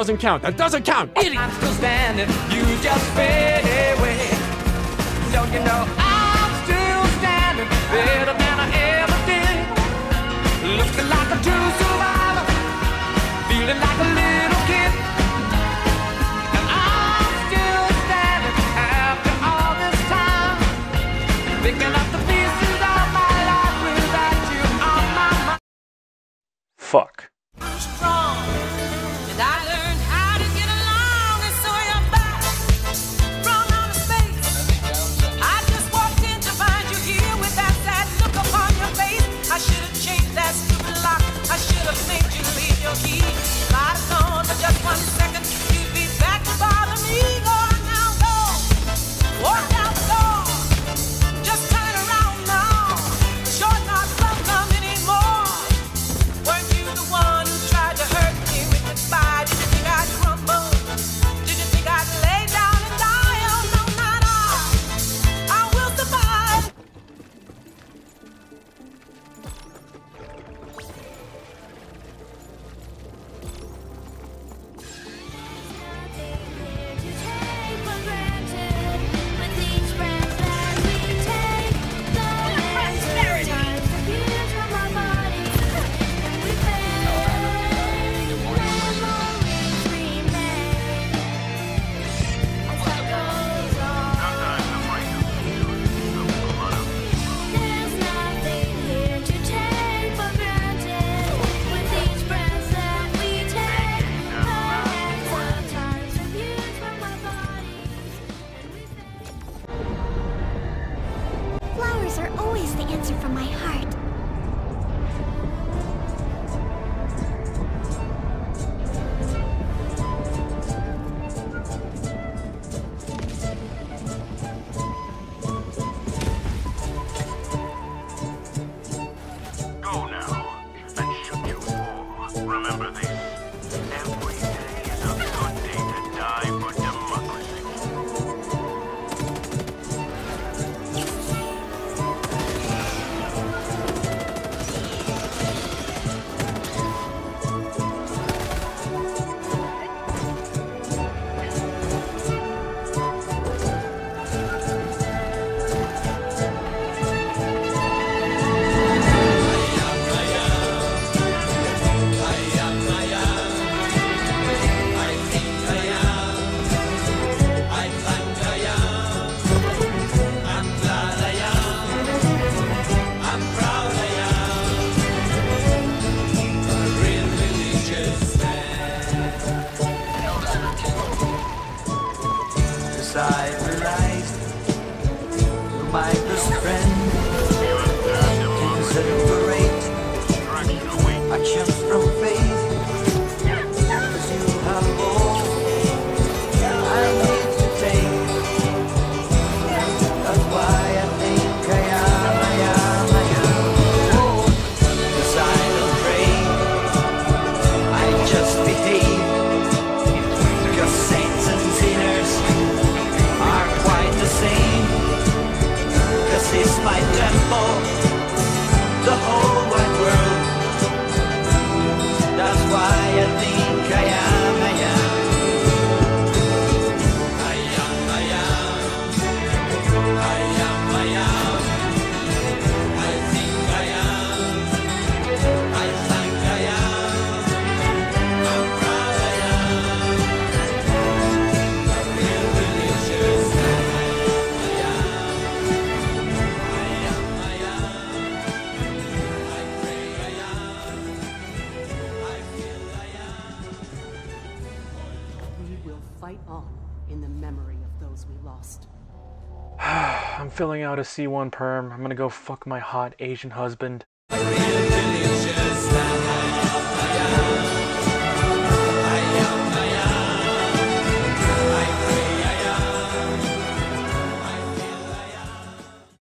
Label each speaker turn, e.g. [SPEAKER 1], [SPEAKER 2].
[SPEAKER 1] doesn't count. That doesn't count. Idiot.
[SPEAKER 2] I'm still standing, you just fade away. Don't you know I'm still standing, better than I ever did. Looking like a true survivor, feeling like a little kid. And I'm still standing after all this time, picking up the pieces of my life without you on my mind.
[SPEAKER 1] Fuck.
[SPEAKER 2] Strong, and I learned how to get along, and so you're back from outer space. I just walked in to find you here with that sad look upon your face. I should have changed that stupid lock. I should have made you leave your key. If I'd have known for just 1 second you'd be back to bother me. Go on now, go. Walk out the door. Just turn around now. You're not welcome anymore. Weren't you the one who tried to hurt me with goodbye? Did you think I'd crumble? Did you think I'd lay down and die? Oh no, not I will survive.
[SPEAKER 3] Flowers are always the answer from my heart.
[SPEAKER 4] Go now and shut your wall. Remember this. Every day is a good day to die for democracy.
[SPEAKER 2] I realized you're my best friend. Can separate actions from faith. 'Cause you have all I need to take. That's why I think I am. Cause I don't pray, I just behave. Cause saints and sinners are quite the same. 'Cause it's my temple, the whole wide world. That's why I think I am. I think I am. I think I am. I'm proud I am. A real religious
[SPEAKER 5] fight on in the memory of those we lost.
[SPEAKER 1] I'm filling out a C1 perm. I'm gonna go fuck my hot Asian husband.
[SPEAKER 2] a real